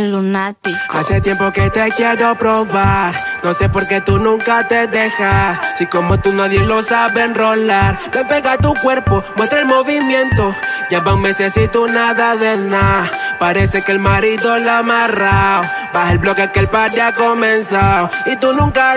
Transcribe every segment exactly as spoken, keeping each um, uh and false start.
el lunático. Hace tiempo que te quiero probar, no sé por qué tú nunca te dejas. Si como tú nadie lo sabe enrolar. Ven, pega tu cuerpo, muestra el movimiento. Ya van meses y tú nada de nada. Parece que el marido la ha amarrado. Baja el bloque que el party ha comenzado y tú nunca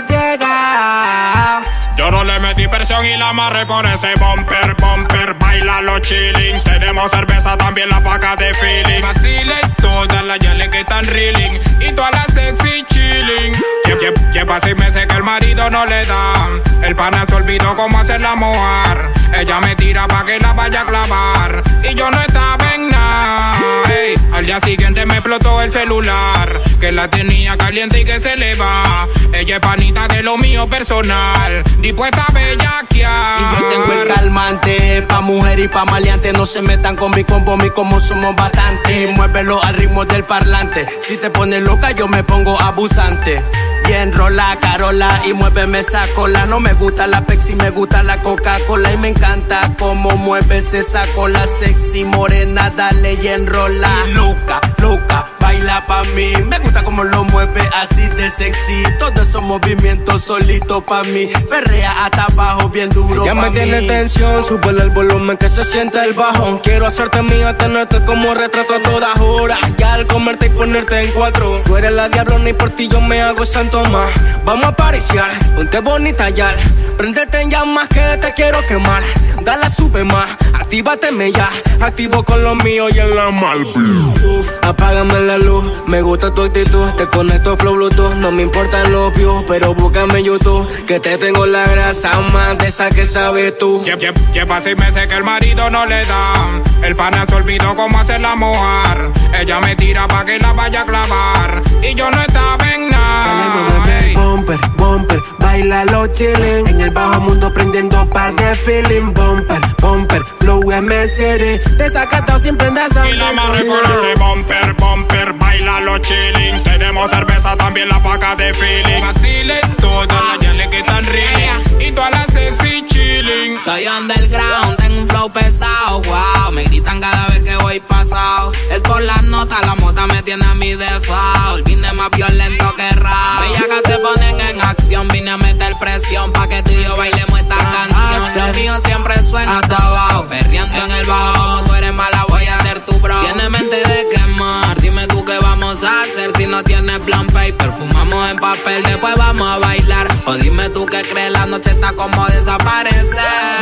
llegas. Yo no le metí presión y la amarré por ese bumper, bumper. Bailalo chilling. Tenemos cerveza, también la paca de feeling. Vacile todas las yales que están reeling y todas las sexy chilling. Lle- Lleva seis meses que el marido no le da. El pana se olvidó cómo hacerla mojar. Ella me tira pa' que la vaya a clavar y yo no estaba en nada. Ey, al día siguiente me explotó el celular, que la tenía caliente y que se le va. Ella es panita de lo mío personal, dispuesta a bellaquear. Y yo tengo el calmante pa' mujer y pa' maleante. No se metan con mi combo, mi como somos bastantes. Muévelo al ritmo del parlante. Si te pones loca yo me pongo abusante. Bien rola, Carola, y muéveme esa cola. No me gusta la Pepsi, me gusta la Coca-Cola. Y me encanta cómo mueves esa cola sexy, morena, dale y enrola. Y loca, loca, baila pa' mí. Me gusta cómo lo mueve así de sexy. Todos esos movimientos solitos pa' mí. Perrea hasta abajo, bien duro Ya pa' me mí. tiene tensión, súbele el volumen que se siente el bajón. Quiero hacerte mía, tenerte como retrato a todas horas. Ya al comerte y ponerte en cuatro. Tú eres la diablona y por ti yo me hago santo más. Vamos a apariciar, ponte bonita ya. Préndete en llamas que te quiero quemar. Dale, sube más, actívateme ya. Activo con lo mío y en la mal. Uf, apágame la luz, me gusta tu actitud. Te conecto flow bluetooth, no me importan los views, pero búscame en YouTube, que te tengo la grasa más de esa que sabes tú. Lle- lle- Lleva seis meses que el marido no le da. El pana se olvidó cómo hacerla mojar. Ella me tira pa' que la vaya a clavar y yo no estaba en nada. Ey. Bumper, bumper, bailalo chilling. En el bajo mundo prendiendo par de feeling. Bumper, bumper, flow M C D. Desacatado siempre andas Y la amarré por ese bumper, bumper, bailalo chilling. Tenemos cerveza, también la paca de feeling. Vacile todas las yales que están reeling y todas las sexy chilling. Soy underground, tengo un flow pesado, wow. Me gritan cada vez que voy pasado. Es por las notas, la mota me tiene a mi default. Vine más violento que rap. Bellacas se ponen en acción, vine a meter presión pa' que tú y yo bailemos esta canción. Lo mío siempre suena hasta abajo, perreando en el bajo. Como tú eres mala voy a ser tu bro. Tienes mente de quemar, dime tú qué vamos a hacer. Si no tienes plan paper, fumamos en papel, después vamos a bailar. O dime tú qué crees, la noche está como desaparecer.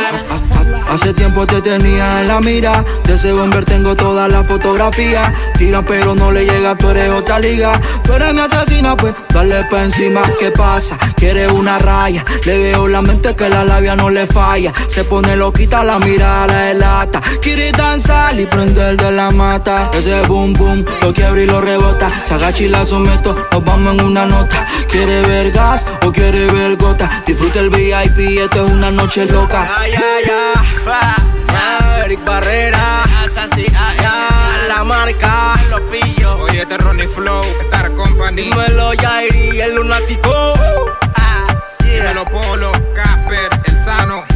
Hace tiempo te tenía en la mira. De ese bomber tengo toda la fotografía. Tiran pero no le llega, tú eres otra liga. Tú eres mi asesina, pues dale pa' encima. ¿Qué pasa? Quiere una raya. Le veo la mente que la labia no le falla. Se pone loquita, la mirada la delata. Quiere danzar y prender de la mata. Ese boom boom, lo quiebra y lo rebota. Se agacha y la someto, nos vamos en una nota. ¿Quiere ver gas o quiere ver gota? Disfruta el V I P, esto es una noche loca. Ya, ya, ya. Ah, ah, Eric Barrera, Santi, ah, ah, la marca, los pillos. Oye, este Ronnie Flow, Star Company. Dímelo, Yairi, el lunático. Ah, yeah. Dímelo, Polo, Casper, El Sano.